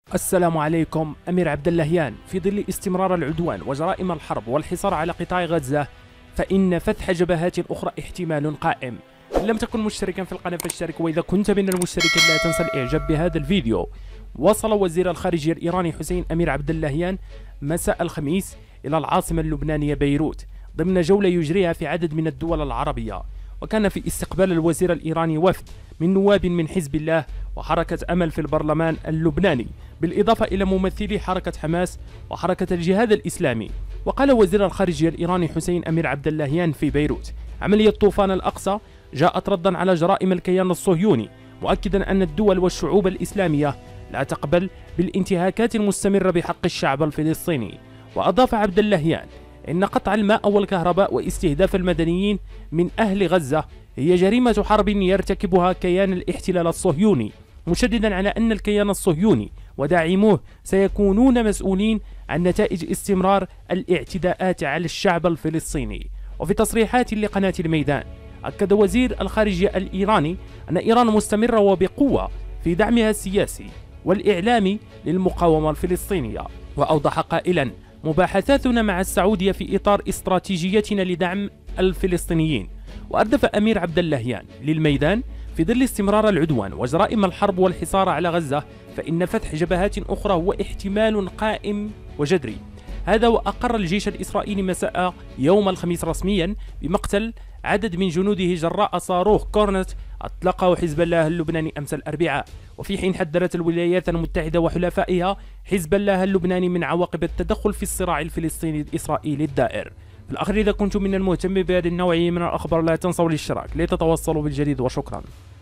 السلام عليكم. أمير عبد اللهيان: في ظل استمرار العدوان وجرائم الحرب والحصار على قطاع غزة، فإن فتح جبهات أخرى احتمال قائم. إن لم تكن مشتركا في القناة فاشترك، وإذا كنت من المشتركين لا تنسى الإعجاب بهذا الفيديو. وصل وزير الخارجية الإيراني حسين أمير عبد اللهيان مساء الخميس إلى العاصمة اللبنانية بيروت ضمن جولة يجريها في عدد من الدول العربية. وكان في استقبال الوزير الإيراني وفد من نواب من حزب الله وحركة أمل في البرلمان اللبناني، بالإضافة إلى ممثلي حركة حماس وحركة الجهاد الإسلامي. وقال وزير الخارجية الإيراني حسين أمير عبد اللهيان في بيروت: عملية طوفان الأقصى جاءت ردا على جرائم الكيان الصهيوني، مؤكدا أن الدول والشعوب الإسلامية لا تقبل بالانتهاكات المستمرة بحق الشعب الفلسطيني. وأضاف عبد اللهيان إن قطع الماء والكهرباء واستهداف المدنيين من أهل غزة هي جريمة حرب يرتكبها كيان الاحتلال الصهيوني، مشددا على أن الكيان الصهيوني وداعموه سيكونون مسؤولين عن نتائج استمرار الاعتداءات على الشعب الفلسطيني. وفي تصريحات لقناة الميدان، أكد وزير الخارجية الإيراني أن إيران مستمرة وبقوة في دعمها السياسي والإعلامي للمقاومة الفلسطينية. وأوضح قائلا: مباحثاتنا مع السعودية في إطار استراتيجيتنا لدعم الفلسطينيين. وأردف أمير عبد اللهيان للميدان: في ظل استمرار العدوان وجرائم الحرب والحصار على غزة، فإن فتح جبهات أخرى هو احتمال قائم وجدري. هذا وأقر الجيش الإسرائيلي مساء يوم الخميس رسميا بمقتل عدد من جنوده جراء صاروخ كورنت أطلقه حزب الله اللبناني أمس الأربعاء. وفي حين حذرت الولايات المتحدة وحلفائها حزب الله اللبناني من عواقب التدخل في الصراع الفلسطيني الإسرائيلي الدائر. في الأخير، إذا كنتم من المهتم بهذه النوعية من الأخبار لا تنسوا الاشتراك لتتوصلوا بالجديد، وشكرا.